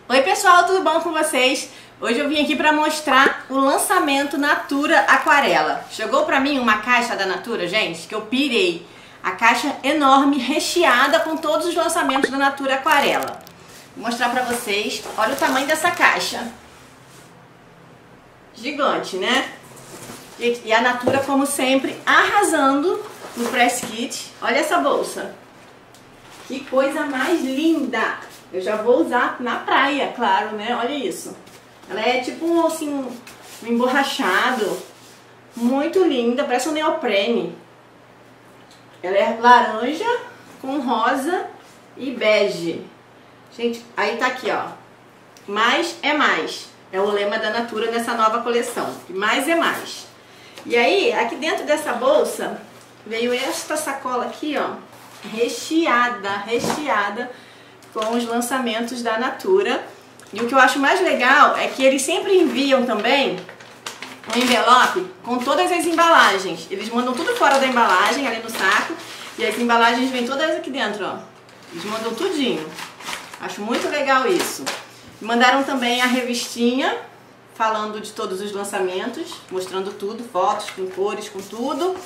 Oi pessoal, tudo bom com vocês? Hoje eu vim aqui para mostrar o lançamento Natura Aquarela. Chegou para mim uma caixa da Natura, gente, que eu pirei. A caixa enorme, recheada com todos os lançamentos da Natura Aquarela. Vou mostrar para vocês, olha o tamanho dessa caixa. Gigante, né? E a Natura, como sempre, arrasando no press kit. Olha essa bolsa. Que coisa mais linda! Eu já vou usar na praia, claro, né? Olha isso. Ela é tipo assim, um emborrachado. Muito linda, parece um neoprene. Ela é laranja com rosa e bege. Gente, aí tá aqui, ó. Mais é mais. É o lema da Natura nessa nova coleção. Mais é mais. E aí, aqui dentro dessa bolsa, veio esta sacola aqui, ó. Recheada com os lançamentos da Natura. E o que eu acho mais legal é que eles sempre enviam também um envelope com todas as embalagens. Eles mandam tudo fora da embalagem, ali no saco, e as embalagens vêm todas aqui dentro, ó. Eles mandam tudinho. Acho muito legal isso. Mandaram também a revistinha falando de todos os lançamentos, mostrando tudo, fotos com cores, com tudo.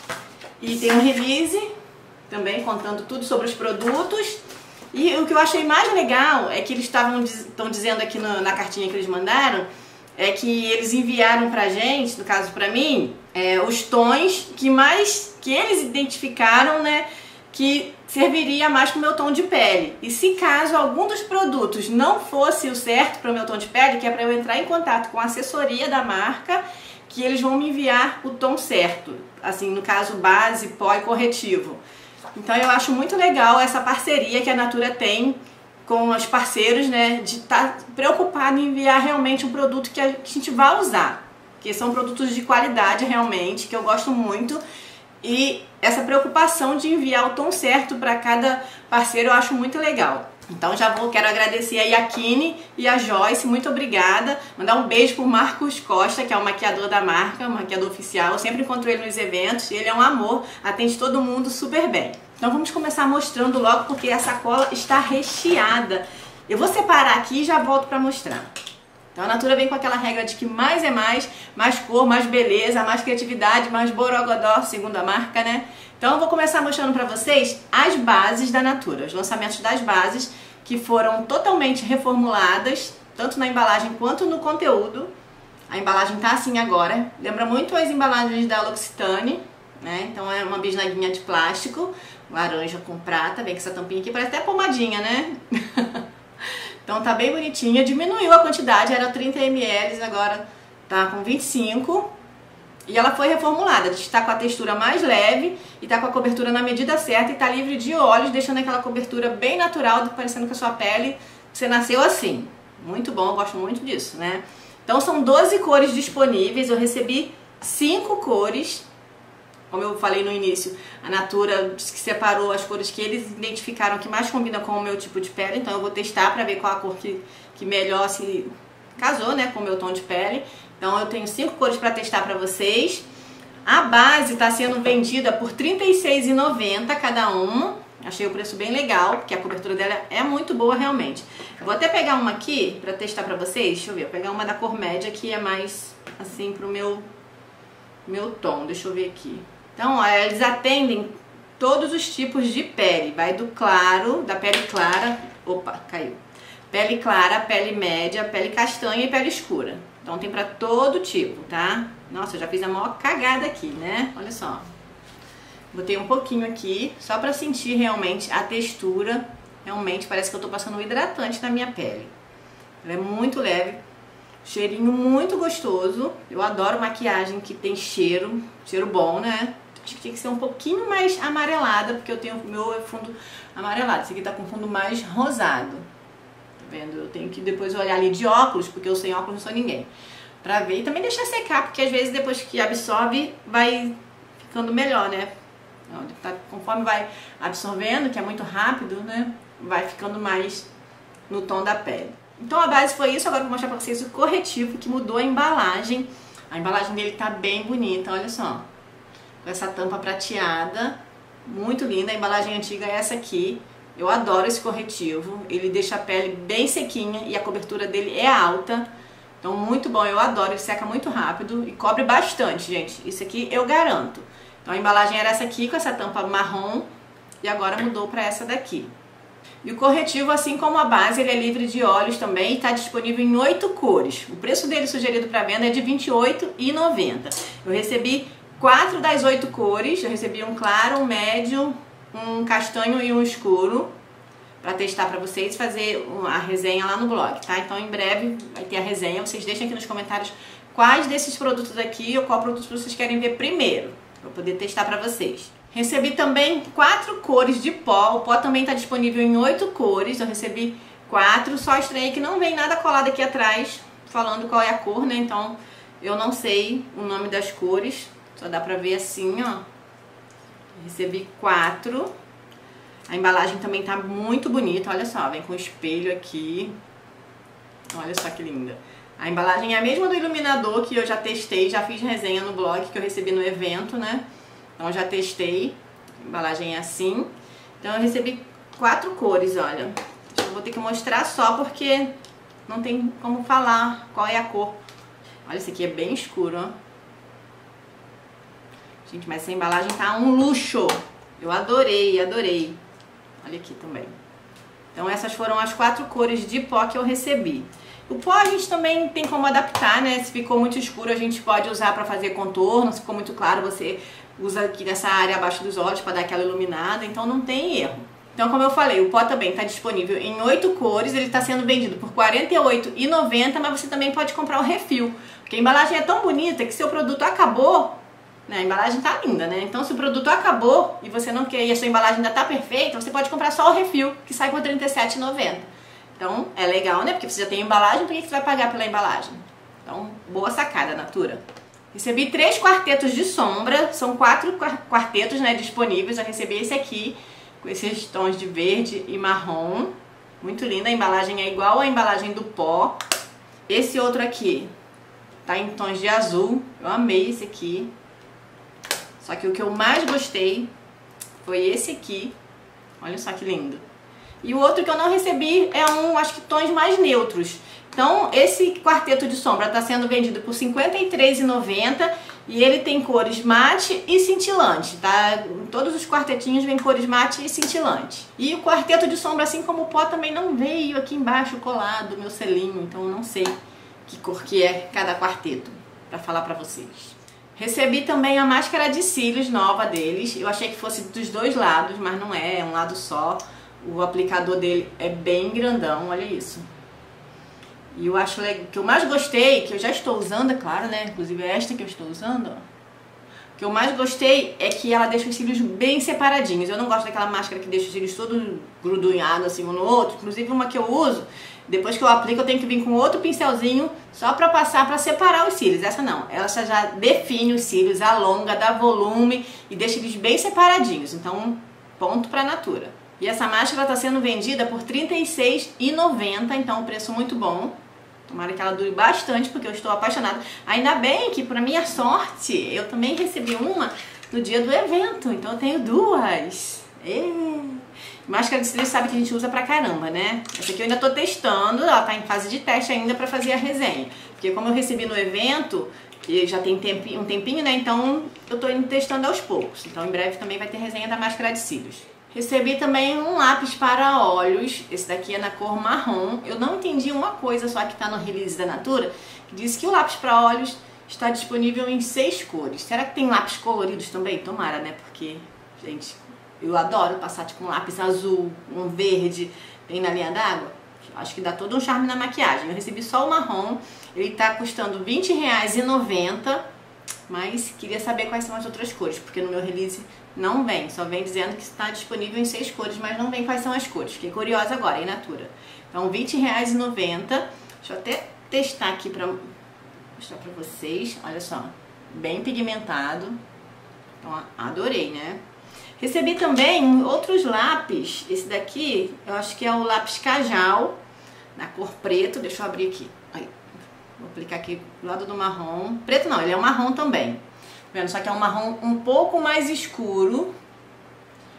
E tem um release também contando tudo sobre os produtos. E o que eu achei mais legal é que eles estão dizendo aqui na cartinha que eles mandaram, é que eles enviaram pra gente, no caso pra mim, os tons que eles identificaram, né, que serviria mais pro meu tom de pele. E se caso algum dos produtos não fosse o certo para o meu tom de pele, que é para eu entrar em contato com a assessoria da marca, que eles vão me enviar o tom certo, assim, no caso base, pó e corretivo. Então eu acho muito legal essa parceria que a Natura tem com os parceiros, né, de estar preocupado em enviar realmente um produto que a gente vai usar, que são produtos de qualidade realmente, que eu gosto muito, e essa preocupação de enviar o tom certo para cada parceiro eu acho muito legal. Então quero agradecer aí a Kine e a Joyce, muito obrigada. Mandar um beijo pro Marcos Costa, que é o maquiador da marca, o maquiador oficial. Eu sempre encontro ele nos eventos, ele é um amor, atende todo mundo super bem. Então vamos começar mostrando logo, porque a sacola está recheada. Eu vou separar aqui e já volto para mostrar. Então a Natura vem com aquela regra de que mais é mais cor, mais beleza, mais criatividade, mais borogodó, segundo a marca, né? Então eu vou começar mostrando pra vocês as bases da Natura, os lançamentos das bases que foram totalmente reformuladas, tanto na embalagem quanto no conteúdo. A embalagem tá assim agora, lembra muito as embalagens da L'Occitane, né? Então é uma bisnaguinha de plástico, laranja com prata, vem com essa tampinha aqui, parece até pomadinha, né? Então tá bem bonitinha, diminuiu a quantidade, era 30 ml, agora tá com 25. E ela foi reformulada, está com a textura mais leve e tá com a cobertura na medida certa e tá livre de óleos, deixando aquela cobertura bem natural, parecendo que a sua pele, você nasceu assim. Muito bom, eu gosto muito disso, né? Então são 12 cores disponíveis, eu recebi 5 cores. Como eu falei no início, a Natura disse que separou as cores que eles identificaram que mais combinam com o meu tipo de pele. Então eu vou testar para ver qual a cor que melhor se casou, né, com o meu tom de pele. Então eu tenho 5 cores para testar para vocês. A base está sendo vendida por R$ 36,90 cada uma. Achei o preço bem legal, porque a cobertura dela é muito boa realmente. Eu vou até pegar uma aqui para testar para vocês. Deixa eu ver, vou pegar uma da cor média que é mais assim pro meu tom. Deixa eu ver aqui. Então, ó, eles atendem todos os tipos de pele. Vai do claro, da pele clara, opa, caiu. Pele clara, pele média, pele castanha e pele escura. Então tem pra todo tipo, tá? Nossa, eu já fiz a maior cagada aqui, né? Olha só. Botei um pouquinho aqui, só pra sentir realmente a textura. Realmente parece que eu tô passando um hidratante na minha pele. Ela é muito leve. Cheirinho muito gostoso. Eu adoro maquiagem que tem cheiro bom, né? Acho que tinha que ser um pouquinho mais amarelada, porque eu tenho o meu fundo amarelado. Esse aqui tá com fundo mais rosado. Tá vendo? Eu tenho que depois olhar ali de óculos, porque eu sem óculos não sou ninguém. Pra ver e também deixar secar, porque às vezes depois que absorve, vai ficando melhor, né? Conforme vai absorvendo, que é muito rápido, né? Vai ficando mais no tom da pele. Então a base foi isso, agora eu vou mostrar pra vocês o corretivo que mudou a embalagem. A embalagem dele tá bem bonita, olha só. Com essa tampa prateada, muito linda. A embalagem antiga é essa aqui. Eu adoro esse corretivo, ele deixa a pele bem sequinha e a cobertura dele é alta. Então muito bom, eu adoro, ele seca muito rápido e cobre bastante, gente. Isso aqui eu garanto. Então a embalagem era essa aqui com essa tampa marrom e agora mudou para essa daqui. E o corretivo, assim como a base, ele é livre de óleos também e está disponível em 8 cores. O preço dele sugerido para venda é de R$ 28,90. Eu recebi 4 das 8 cores, eu recebi um claro, um médio, um castanho e um escuro para testar para vocês e fazer a resenha lá no blog, tá? Então em breve vai ter a resenha, vocês deixem aqui nos comentários quais desses produtos aqui ou qual produto vocês querem ver primeiro, para poder testar para vocês. Recebi também 4 cores de pó, o pó também está disponível em 8 cores, eu recebi 4, só estranhei que não vem nada colado aqui atrás falando qual é a cor, né? Então eu não sei o nome das cores, só dá pra ver assim, ó. Recebi 4. A embalagem também tá muito bonita, olha só, vem com espelho aqui. Olha só que linda. A embalagem é a mesma do iluminador que eu já testei, já fiz resenha no blog que eu recebi no evento, né? Então eu já testei. A embalagem é assim. Então eu recebi 4 cores, olha. Eu vou ter que mostrar só porque não tem como falar qual é a cor. Olha, esse aqui é bem escuro, ó. Gente, mas essa embalagem tá um luxo. Eu adorei, adorei. Olha aqui também. Então essas foram as 4 cores de pó que eu recebi. O pó a gente também tem como adaptar, né? Se ficou muito escuro a gente pode usar para fazer contorno. Se ficou muito claro você usa aqui nessa área abaixo dos olhos para dar aquela iluminada. Então não tem erro. Então como eu falei, o pó também está disponível em 8 cores. Ele está sendo vendido por R$ 48,90, mas você também pode comprar o refil. Porque a embalagem é tão bonita que seu produto acabou... A embalagem tá linda, né? Então se o produto acabou e você não quer e a sua embalagem ainda tá perfeita, você pode comprar só o refil, que sai por R$ 37,90. Então é legal, né? Porque você já tem embalagem, por que você vai pagar pela embalagem? Então, boa sacada, Natura. Recebi 3 quartetos de sombra, são 4 quartetos, né, disponíveis. Eu recebi esse aqui, com esses tons de verde e marrom. Muito linda, a embalagem é igual à embalagem do pó. Esse outro aqui tá em tons de azul, eu amei esse aqui. Só que o que eu mais gostei foi esse aqui. Olha só que lindo. E o outro que eu não recebi é acho que tons mais neutros. Então, esse quarteto de sombra está sendo vendido por R$ 53,90 e ele tem cores mate e cintilante, tá? Todos os quartetinhos vêm cores mate e cintilante. E o quarteto de sombra, assim como o pó, também não veio aqui embaixo colado, meu selinho. Então, eu não sei que cor que é cada quarteto, para falar para vocês. Recebi também a máscara de cílios nova deles. Eu achei que fosse dos dois lados, mas não é, é um lado só. O aplicador dele é bem grandão, olha isso. E eu acho legal, que eu mais gostei, que eu já estou usando, é claro, né? Inclusive é esta que eu estou usando, ó. O que eu mais gostei é que ela deixa os cílios bem separadinhos. Eu não gosto daquela máscara que deixa os cílios todo grudunhado assim um no outro. Inclusive uma que eu uso, depois que eu aplico eu tenho que vir com outro pincelzinho só pra passar, pra separar os cílios. Essa não, ela já define os cílios, alonga, dá volume e deixa eles bem separadinhos. Então, ponto pra Natura. E essa máscara está sendo vendida por R$ 36,90, então um preço muito bom. Tomara que ela dure bastante, porque eu estou apaixonada. Ainda bem que, para minha sorte, eu também recebi uma no dia do evento. Então eu tenho 2. Máscara de cílios sabe que a gente usa pra caramba, né? Essa aqui eu ainda tô testando, ela tá em fase de teste ainda pra fazer a resenha. Porque como eu recebi no evento, e já tem um tempinho, né? Então eu tô indo testando aos poucos. Então em breve também vai ter resenha da máscara de cílios. Recebi também um lápis para olhos, esse daqui é na cor marrom. Eu não entendi uma coisa só que está no release da Natura, que diz que o lápis para olhos está disponível em 6 cores. Será que tem lápis coloridos também? Tomara, né? Porque, gente, eu adoro passar tipo um lápis azul, um verde, tem na linha d'água. Acho que dá todo um charme na maquiagem. Eu recebi só o marrom, ele está custando R$ 20,90, mas queria saber quais são as outras cores, porque no meu release não vem, só vem dizendo que está disponível em 6 cores, mas não vem quais são as cores. Fiquei curiosa agora, hein, Natura? Então, R$ 20,90. Deixa eu até testar aqui pra mostrar pra vocês. Olha só, bem pigmentado. Então, adorei, né? Recebi também outros lápis. Esse daqui, eu acho que é o lápis Cajal, na cor preto. Deixa eu abrir aqui. Aí, vou aplicar aqui do lado do marrom. Preto não, ele é um marrom também. Vendo? Só que é um marrom um pouco mais escuro.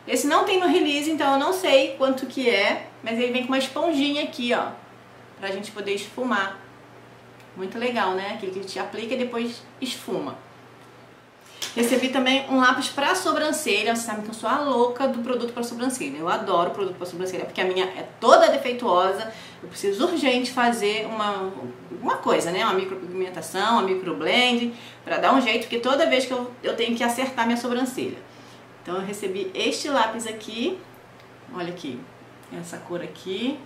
Esse não tem no release, então eu não sei quanto que é, mas ele vem com uma esponjinha aqui, ó, pra gente poder esfumar. Muito legal, né? Aquele que a gente aplica e depois esfuma. Recebi também um lápis pra sobrancelha. Você sabe que eu sou a louca do produto pra sobrancelha. Eu adoro produto pra sobrancelha, porque a minha é toda defeituosa. Eu preciso urgente fazer uma coisa, né? Uma micropigmentação, uma microblend, pra dar um jeito, porque toda vez que eu tenho que acertar minha sobrancelha. Então eu recebi este lápis aqui. Olha aqui, essa cor aqui.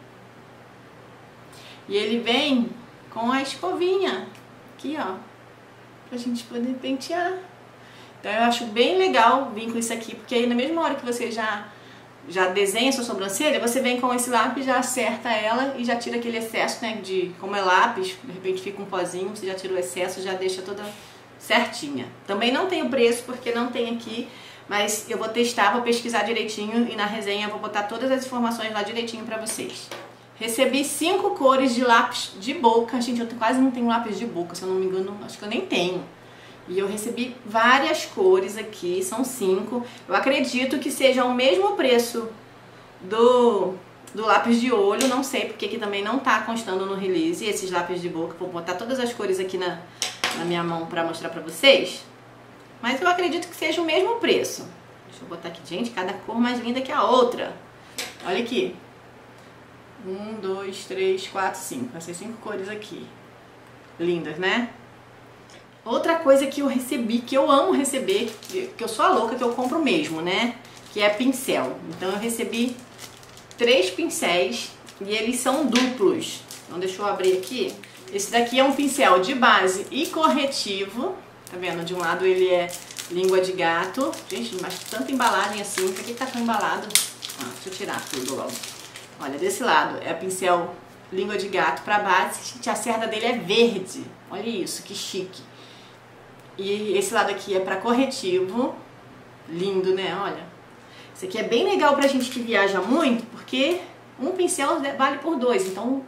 E ele vem com a escovinha aqui, ó, pra gente poder pentear. Então eu acho bem legal vir com isso aqui, porque aí na mesma hora que você já desenha a sua sobrancelha, você vem com esse lápis, já acerta ela e já tira aquele excesso, né, de como é lápis, de repente fica um pozinho, você já tira o excesso, já deixa toda certinha. Também não tem o preço, porque não tem aqui, mas eu vou testar, vou pesquisar direitinho e na resenha eu vou botar todas as informações lá direitinho pra vocês. Recebi 5 cores de lápis de boca. Gente, eu quase não tenho lápis de boca, se eu não me engano, acho que eu nem tenho. E eu recebi várias cores aqui, são 5. Eu acredito que seja o mesmo preço do lápis de olho, não sei porque aqui também não tá constando no release esses lápis de boca. Vou botar todas as cores aqui na minha mão pra mostrar pra vocês. Mas eu acredito que seja o mesmo preço. Deixa eu botar aqui, gente, cada cor mais linda que a outra. Olha aqui. 1, 2, 3, 4, 5. Essas 5 cores aqui. Lindas, né? Outra coisa que eu recebi, que eu amo receber, que eu sou a louca, que eu compro mesmo, né? Que é pincel. Então eu recebi 3 pincéis e eles são duplos. Então deixa eu abrir aqui. Esse daqui é um pincel de base e corretivo. Tá vendo? De um lado ele é língua de gato. Gente, mas tanta embalagem assim. Por que tá tão embalado? Deixa eu tirar tudo logo. Olha, desse lado é pincel língua de gato pra base. Gente, a cerda dele é verde. Olha isso, que chique. E esse lado aqui é pra corretivo. Lindo, né? Olha. Esse aqui é bem legal pra gente que viaja muito, porque um pincel vale por 2. Então,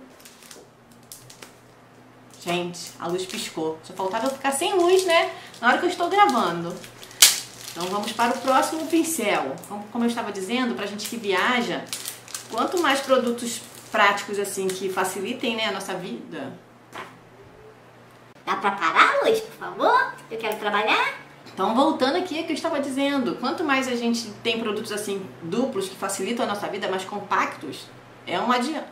gente, a luz piscou. Só faltava eu ficar sem luz, né? Na hora que eu estou gravando. Então vamos para o próximo pincel. Como eu estava dizendo, pra gente que viaja, quanto mais produtos práticos assim que facilitem, né, a nossa vida. Dá pra parar, Luiz, por favor? Eu quero trabalhar. Então, voltando aqui ao que eu estava dizendo, quanto mais a gente tem produtos assim duplos que facilitam a nossa vida, mais compactos, é um adianto.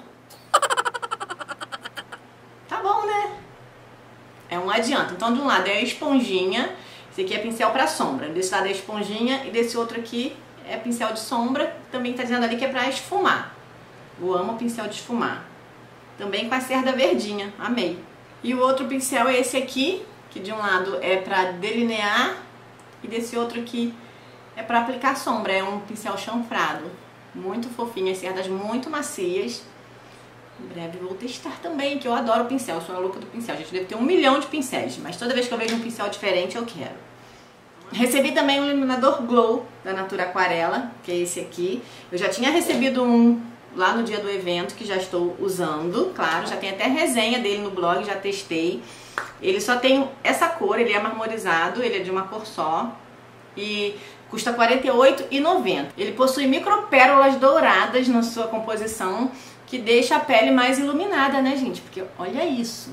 Tá bom, né? É um adianto. Então, de um lado é a esponjinha, esse aqui é pincel para sombra, desse lado é a esponjinha e desse outro aqui é pincel de sombra, também tá dizendo ali que é para esfumar. Eu amo pincel de esfumar. Também com a cerda verdinha, amei. E o outro pincel é esse aqui, que de um lado é para delinear e desse outro aqui é para aplicar sombra. É um pincel chanfrado, muito fofinho, as cerdas muito macias. Em breve vou testar também, que eu adoro pincel, eu sou a louca do pincel. A gente deve ter 1 milhão de pincéis, mas toda vez que eu vejo um pincel diferente eu quero. Recebi também um iluminador Glow da Natura Aquarela, que é esse aqui. Eu já tinha recebido um lá no dia do evento, que já estou usando, claro, já tem até resenha dele no blog, já testei. Ele só tem essa cor, ele é marmorizado, ele é de uma cor só e custa R$ 48,90. Ele possui micropérolas douradas na sua composição, que deixa a pele mais iluminada, né, gente? Porque olha isso,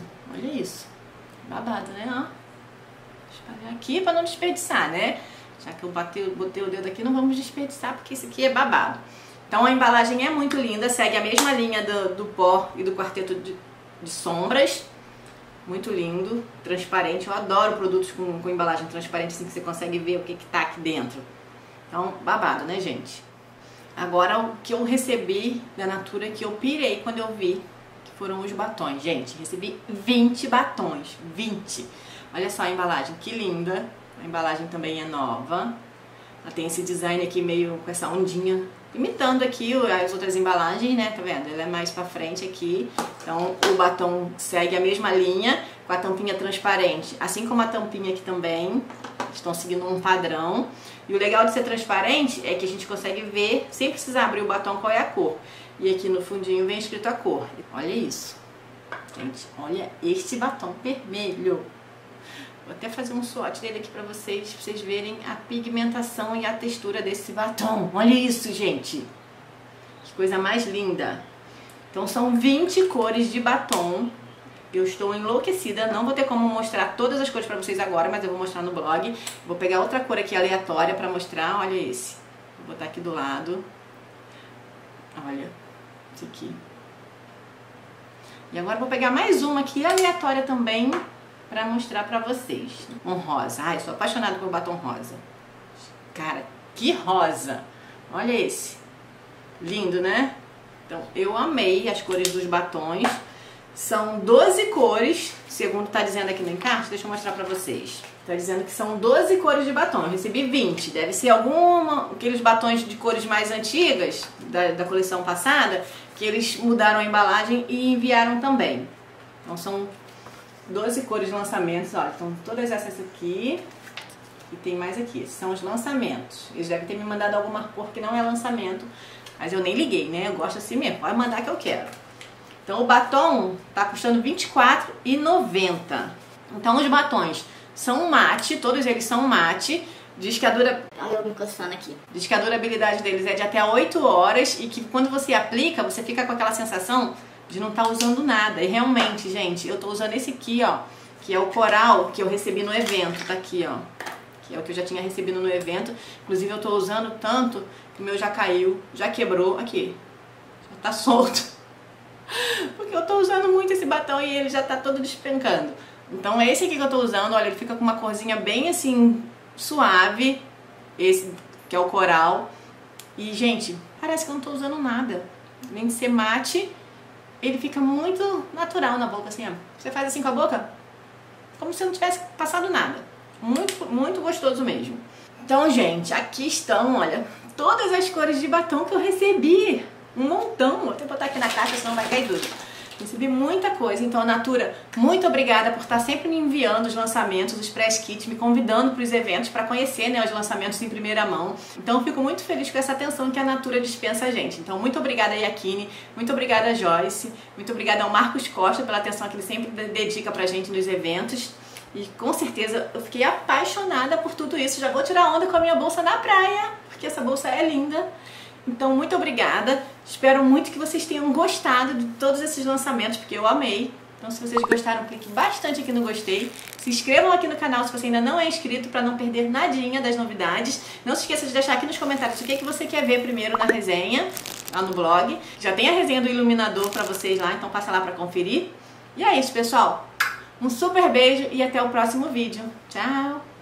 babado, né? Ó. Espalhar aqui para não desperdiçar, né? Já que eu botei o dedo aqui, não vamos desperdiçar, porque esse aqui é babado. Então a embalagem é muito linda, segue a mesma linha do pó e do quarteto de sombras. Muito lindo, transparente. Eu adoro produtos com embalagem transparente, assim que você consegue ver o que tá aqui dentro. Então, babado, né, gente? Agora, o que eu recebi da Natura, que eu pirei quando eu vi, que foram os batons. Gente, recebi 20 batons, 20. Olha só a embalagem, que linda. A embalagem também é nova. Ela tem esse design aqui meio com essa ondinha, imitando aqui as outras embalagens, né? Tá vendo? Ela é mais pra frente aqui. Então o batom segue a mesma linha, com a tampinha transparente. Assim como a tampinha aqui também. Estão seguindo um padrão. E o legal de ser transparente é que a gente consegue ver, sem precisar abrir o batom, qual é a cor. E aqui no fundinho vem escrito a cor. Olha isso. Gente, olha este batom vermelho. Vou até fazer um swatch dele aqui pra vocês verem a pigmentação e a textura desse batom. Olha isso, gente! Que coisa mais linda! Então são 20 cores de batom. Eu estou enlouquecida, não vou ter como mostrar todas as cores pra vocês agora, mas eu vou mostrar no blog. Vou pegar outra cor aqui aleatória pra mostrar, olha esse. Vou botar aqui do lado. Olha, esse aqui. E agora vou pegar mais uma aqui aleatória também pra mostrar pra vocês. Um rosa. Ai, sou apaixonada por batom rosa. Cara, que rosa! Olha esse. Lindo, né? Então, eu amei as cores dos batons. São 12 cores, segundo tá dizendo aqui no encarte. Deixa eu mostrar pra vocês. Tá dizendo que são 12 cores de batom. Eu recebi 20. Deve ser aqueles batons de cores mais antigas da coleção passada, que eles mudaram a embalagem e enviaram também. Então são 12 cores de lançamentos, olha, então todas essas aqui e tem mais aqui, esses são os lançamentos. Eles devem ter me mandado alguma cor que não é lançamento, mas eu nem liguei, né? Eu gosto assim mesmo, pode mandar que eu quero. Então o batom tá custando R$ 24,90. Então os batons são mate, todos eles são mate. Diz que a durabilidade deles é de até 8 horas e que quando você aplica, você fica com aquela sensação de não estar usando nada. E realmente, gente, eu tô usando esse aqui, ó, que é o coral que eu recebi no evento, tá aqui, ó. Que é o que eu já tinha recebido no evento. Inclusive eu tô usando tanto que o meu já caiu, já quebrou, aqui. Já tá solto. Porque eu tô usando muito esse batom e ele já tá todo despencando. Então esse aqui que eu tô usando, olha, ele fica com uma corzinha bem assim, suave. Esse que é o coral. E, gente, parece que eu não tô usando nada. Além de ser mate, ele fica muito natural na boca, assim, ó. Você faz assim com a boca, como se não tivesse passado nada. Muito, muito gostoso mesmo. Então, gente, aqui estão, olha, todas as cores de batom que eu recebi. Um montão. Vou até botar aqui na caixa, senão vai cair tudo. Recebi muita coisa. Então, Natura, muito obrigada por estar sempre me enviando os lançamentos, os press kits, me convidando para os eventos para conhecer, né, os lançamentos em primeira mão. Então, eu fico muito feliz com essa atenção que a Natura dispensa a gente. Então, muito obrigada, Yakine. Muito obrigada, Joyce. Muito obrigada ao Marcos Costa pela atenção que ele sempre dedica pra gente nos eventos. E com certeza eu fiquei apaixonada por tudo isso. Já vou tirar onda com a minha bolsa na praia, porque essa bolsa é linda. Então, muito obrigada. Espero muito que vocês tenham gostado de todos esses lançamentos, porque eu amei. Então, se vocês gostaram, clique bastante aqui no gostei. Se inscrevam aqui no canal se você ainda não é inscrito, para não perder nadinha das novidades. Não se esqueça de deixar aqui nos comentários o que você quer ver primeiro na resenha, lá no blog. Já tem a resenha do iluminador para vocês lá, então passa lá para conferir. E é isso, pessoal. Um super beijo e até o próximo vídeo. Tchau!